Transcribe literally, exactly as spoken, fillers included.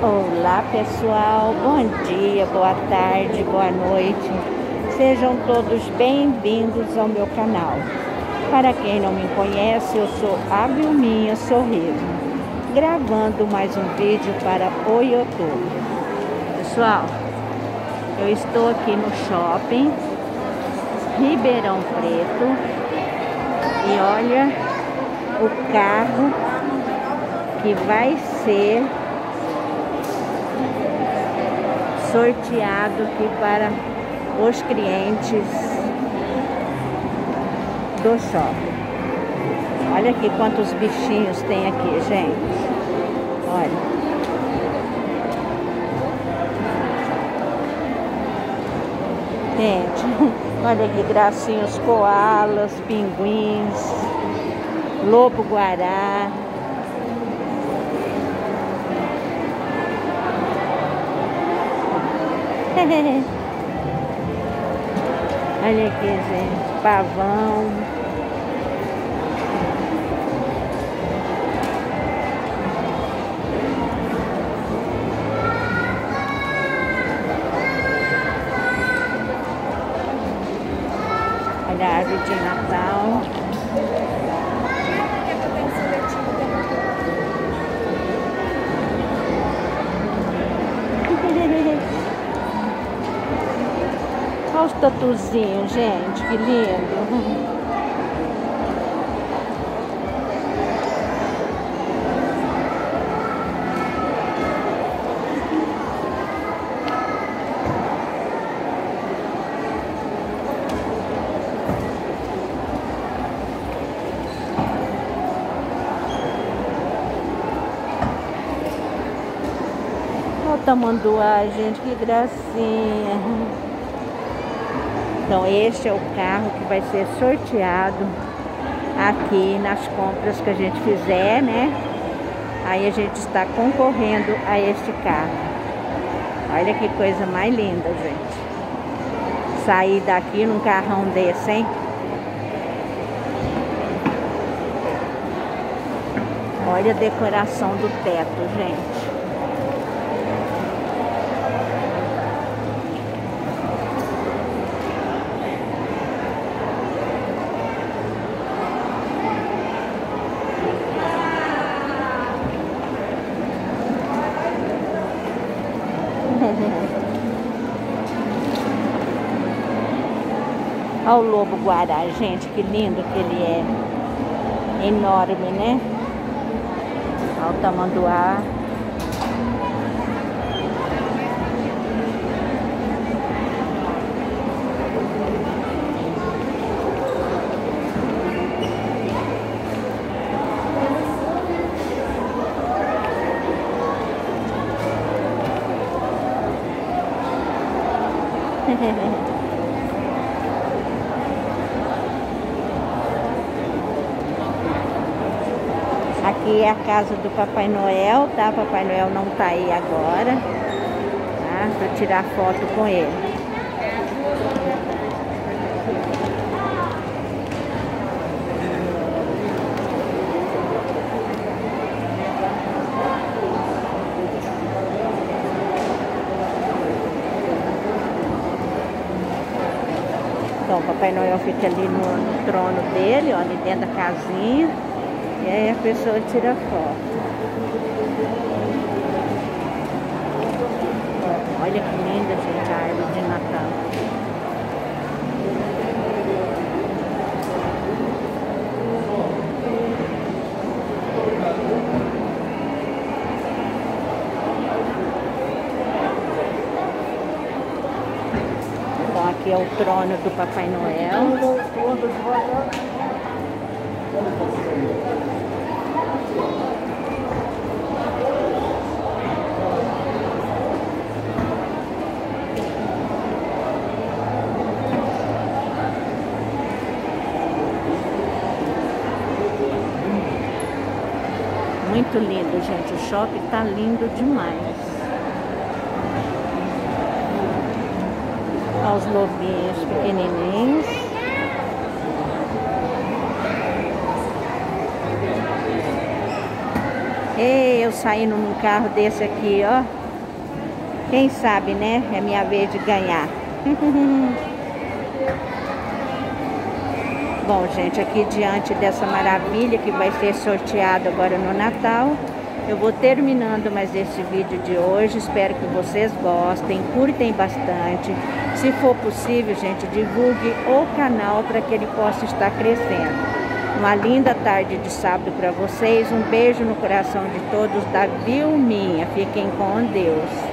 Olá pessoal, bom dia, boa tarde, boa noite. Sejam todos bem-vindos ao meu canal. Para quem não me conhece, eu sou a Vilminha Sorriso, gravando mais um vídeo para o YouTube. Pessoal, eu estou aqui no shopping Ribeirão Preto e olha o carro que vai ser sorteado aqui para os clientes do shopping. Olha aqui quantos bichinhos tem aqui, gente. Olha. Gente, olha que gracinhos, koalas, pinguins, lobo-guará. Olha aqui, gente, pavão. Olha a árvore de Natal. Olha os tatuzinhos, gente, que lindo. Olha o tamanduá, gente, que gracinha. Então este é o carro que vai ser sorteado aqui nas compras que a gente fizer, né? Aí a gente está concorrendo a este carro. Olha que coisa mais linda, gente. Sair daqui num carrão desse, hein? Olha a decoração do teto, gente. Olha o lobo-guará, gente, que lindo que ele é. Enorme, né? Olha o tamanduá. Aqui é a casa do Papai Noel, tá? Papai Noel não tá aí agora, tá? Pra tirar foto com ele. Então, o Papai Noel fica ali no, no trono dele, ó, ali dentro da casinha. E aí a pessoa tira foto. Olha que linda, gente, a árvore de Natal. Então aqui é o trono do Papai Noel. Muito lindo, gente. O shopping tá lindo demais. Olha os lobinhos pequenininhos. Ei, eu saindo num carro desse aqui, ó. Quem sabe, né? É minha vez de ganhar. Bom, gente, aqui diante dessa maravilha que vai ser sorteado agora no Natal, eu vou terminando mais esse vídeo de hoje. Espero que vocês gostem, curtem bastante. Se for possível, gente, divulgue o canal para que ele possa estar crescendo. Uma linda tarde de sábado para vocês. Um beijo no coração de todos da Vilminha. Fiquem com Deus.